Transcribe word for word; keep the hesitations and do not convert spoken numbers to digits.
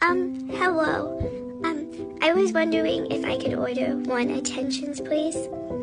Um, hello. Um, I was wondering if I could order one attentions, please.